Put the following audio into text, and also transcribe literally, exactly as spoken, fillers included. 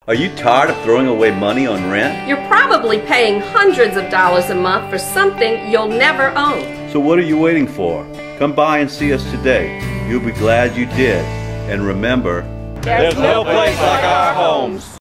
Are you tired of throwing away money on rent? You're probably paying hundreds of dollars a month for something you'll never own. So what are you waiting for? Come by and see us today. You'll be glad you did. And remember, There's no place like our homes.